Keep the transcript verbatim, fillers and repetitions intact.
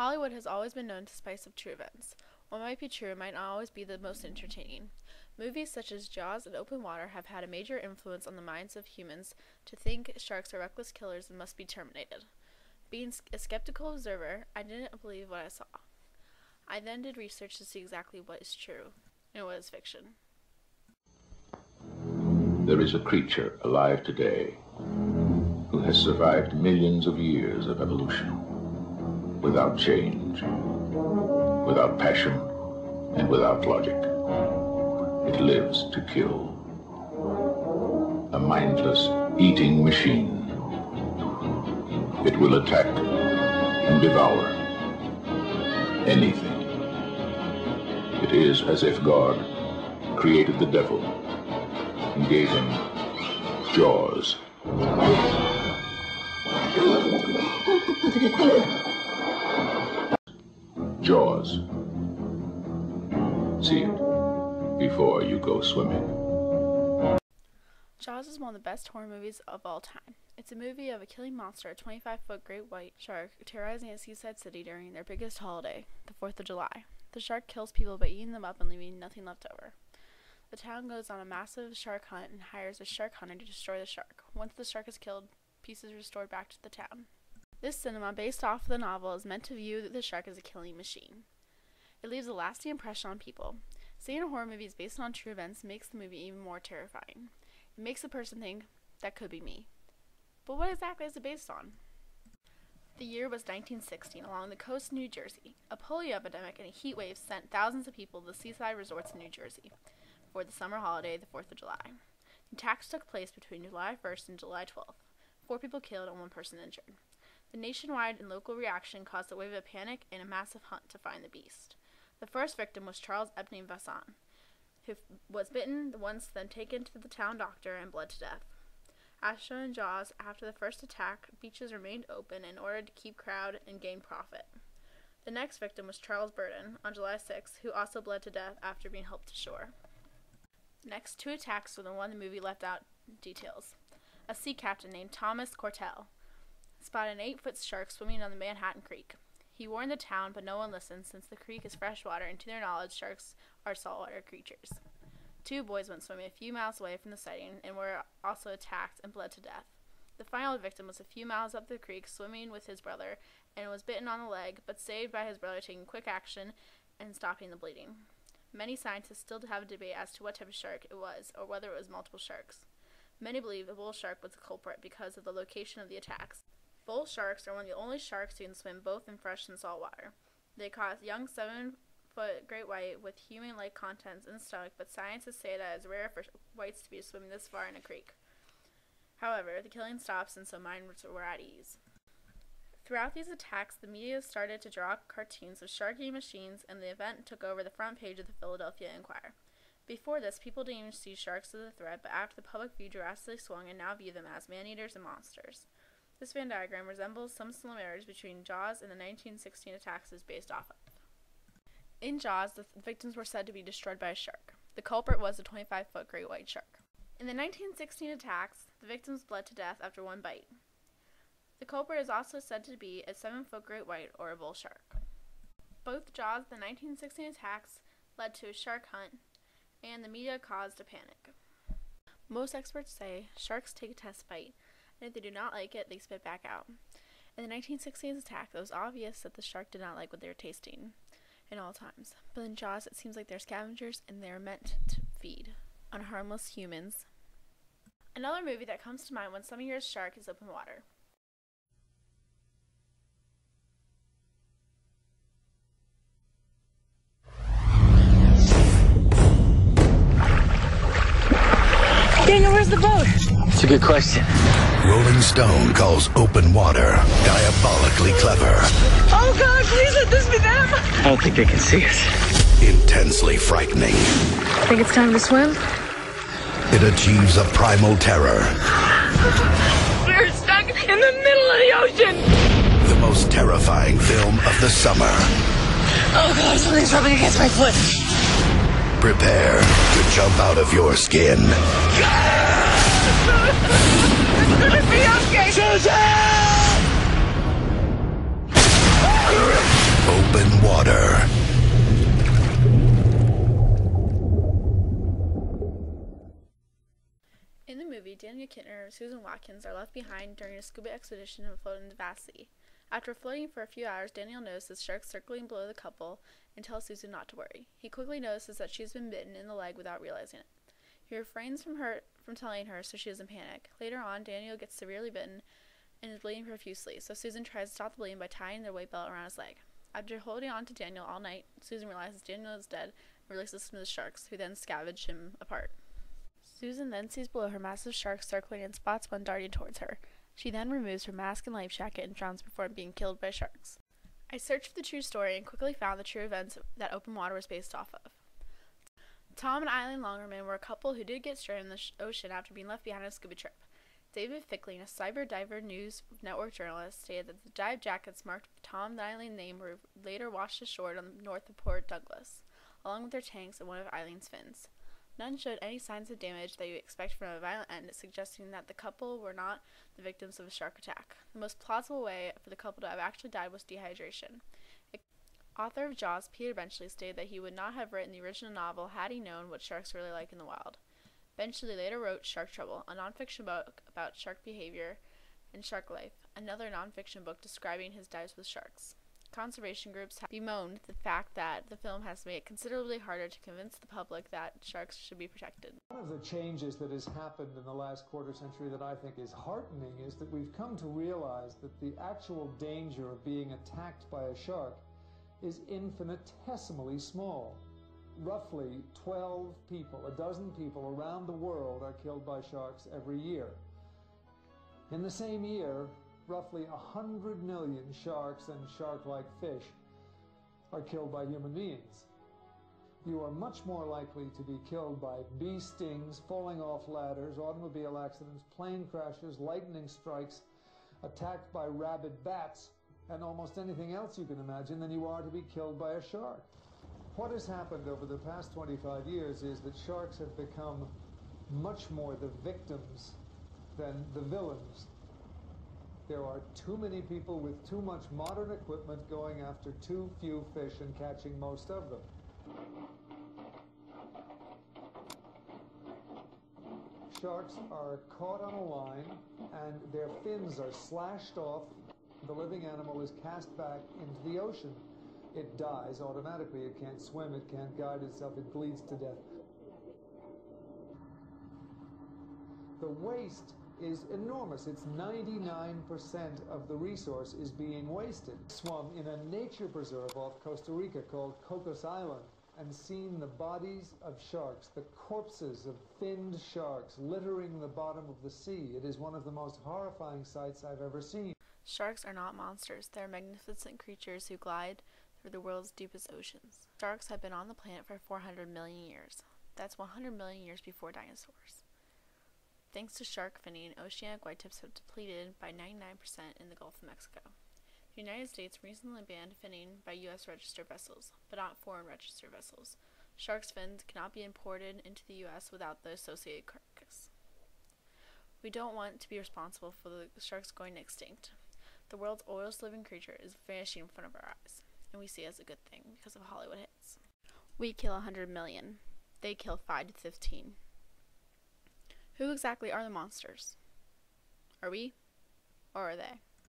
Hollywood has always been known to spice up true events. What might be true might not always be the most entertaining. Movies such as Jaws and Open Water have had a major influence on the minds of humans to think sharks are reckless killers and must be terminated. Being a skeptical observer, I didn't believe what I saw. I then did research to see exactly what is true and what is fiction. There is a creature alive today who has survived millions of years of evolution without change, without passion, and without logic. It lives to kill. A mindless, eating machine. It will attack and devour anything. It is as if God created the devil and gave him jaws. Jaws. See it before you go swimming. Jaws is one of the best horror movies of all time. It's a movie of a killing monster, a twenty-five foot great white shark, terrorizing a seaside city during their biggest holiday, the fourth of July. The shark kills people by eating them up and leaving nothing left over. The town goes on a massive shark hunt and hires a shark hunter to destroy the shark. Once the shark is killed, pieces are restored back to the town. This cinema, based off the novel, is meant to view the shark as a killing machine. It leaves a lasting impression on people. Seeing a horror movie is based on true events makes the movie even more terrifying. It makes the person think, that could be me. But what exactly is it based on? The year was nineteen sixteen. Along the coast of New Jersey, a polio epidemic and a heat wave sent thousands of people to the seaside resorts in New Jersey for the summer holiday, the fourth of July. The attacks took place between July first and July twelfth. Four people killed and one person injured. The nationwide and local reaction caused a wave of panic and a massive hunt to find the beast. The first victim was Charles Ebony Vasson, who was bitten, once then taken to the town doctor and bled to death. As shown in Jaws, after the first attack, beaches remained open in order to keep crowd and gain profit. The next victim was Charles Burton, on July sixth, who also bled to death after being helped to shore. The next two attacks were the one the movie left out details. A sea captain named Thomas Cortell spotted an eight-foot shark swimming on the Manhattan Creek. He warned the town, but no one listened since the creek is freshwater and to their knowledge sharks are saltwater creatures. Two boys went swimming a few miles away from the sighting and were also attacked and bled to death. The final victim was a few miles up the creek swimming with his brother and was bitten on the leg, but saved by his brother taking quick action and stopping the bleeding. Many scientists still have a debate as to what type of shark it was or whether it was multiple sharks. Many believe the bull shark was the culprit because of the location of the attacks. Bull sharks are one of the only sharks who can swim both in fresh and salt water. They caught young seven-foot great white with human-like contents in the stomach, but scientists say that it's rare for whites to be swimming this far in a creek. However, the killing stops and so minds were at ease. Throughout these attacks, the media started to draw cartoons of shark-eating machines, and the event took over the front page of the Philadelphia Inquirer. Before this, people didn't even see sharks as a threat, but after the public view drastically swung and now view them as man-eaters and monsters. This Venn diagram resembles some similarities between Jaws and the nineteen sixteen attacks it is based off of. In Jaws, the victims were said to be destroyed by a shark. The culprit was a twenty-five foot great white shark. In the nineteen sixteen attacks, the victims bled to death after one bite. The culprit is also said to be a seven foot great white or a bull shark. Both Jaws and the nineteen sixteen attacks led to a shark hunt, and the media caused a panic. Most experts say sharks take a test bite, and if they do not like it, they spit back out. In the nineteen sixteen attack, it was obvious that the shark did not like what they were tasting in all times. But in Jaws, it seems like they're scavengers and they're meant to feed on harmless humans. Another movie that comes to mind when someone hears shark is Open Water. Daniel, where's the boat? It's a good question. Rolling Stone calls Open Water diabolically clever. Oh God, please let this be them! I don't think they can see us. Intensely frightening. Think it's time to swim? It achieves a primal terror. We're stuck in the middle of the ocean! The most terrifying film of the summer. Oh God, something's rubbing against my foot. Prepare to jump out of your skin. It's gonna be okay! Susan! movie, Daniel Kittner and Susan Watkins are left behind during a scuba expedition and float in the vast sea. After floating for a few hours, Daniel notices sharks circling below the couple and tells Susan not to worry. He quickly notices that she's been bitten in the leg without realizing it. He refrains from her from telling her so she doesn't panic. Later on, Daniel gets severely bitten and is bleeding profusely, so Susan tries to stop the bleeding by tying their weight belt around his leg. After holding on to Daniel all night, Susan realizes Daniel is dead and releases him to the sharks, who then scavenge him apart. Susan then sees below her massive shark circling and spots one darting towards her. She then removes her mask and life jacket and drowns before being killed by sharks. I searched for the true story and quickly found the true events that Open Water was based off of. Tom and Eileen Longerman were a couple who did get stranded in the sh- ocean after being left behind on a scuba trip. David Fickling, a Cyber Diver News Network journalist, stated that the dive jackets marked with Tom and Eileen's name were later washed ashore on the north of Port Douglas, along with their tanks and one of Eileen's fins. None showed any signs of damage that you expect from a violent end, suggesting that the couple were not the victims of a shark attack. The most plausible way for the couple to have actually died was dehydration. Author of Jaws, Peter Benchley, stated that he would not have written the original novel had he known what sharks were really like in the wild. Benchley later wrote Shark Trouble, a nonfiction book about shark behavior and shark life, another nonfiction book describing his dives with sharks. Conservation groups have bemoaned the fact that the film has made it considerably harder to convince the public that sharks should be protected. One of the changes that has happened in the last quarter century that I think is heartening is that we've come to realize that the actual danger of being attacked by a shark is infinitesimally small. Roughly twelve people, a dozen people around the world are killed by sharks every year. In the same year, roughly one hundred million sharks and shark-like fish are killed by human beings. You are much more likely to be killed by bee stings, falling off ladders, automobile accidents, plane crashes, lightning strikes, attacked by rabid bats, and almost anything else you can imagine than you are to be killed by a shark. What has happened over the past twenty-five years is that sharks have become much more the victims than the villains. There are too many people with too much modern equipment going after too few fish and catching most of them. Sharks are caught on a line and their fins are slashed off. The living animal is cast back into the ocean. It dies automatically. It can't swim. It can't guide itself. It bleeds to death. The waste is enormous. It's ninety-nine percent of the resource is being wasted. Swum in a nature preserve off Costa Rica called Cocos Island and seen the bodies of sharks, the corpses of finned sharks littering the bottom of the sea. It is one of the most horrifying sights I've ever seen. Sharks are not monsters. They're magnificent creatures who glide through the world's deepest oceans. Sharks have been on the planet for four hundred million years. That's one hundred million years before dinosaurs. Thanks to shark finning, oceanic whitetips have depleted by ninety-nine percent in the Gulf of Mexico. The United States recently banned finning by U S registered vessels, but not foreign registered vessels. Shark's fins cannot be imported into the U S without the associated carcass. We don't want to be responsible for the sharks going extinct. The world's oldest living creature is vanishing in front of our eyes, and we see it as a good thing because of Hollywood hits. We kill one hundred million. They kill five to fifteen. Who exactly are the monsters? Are we? Or are they?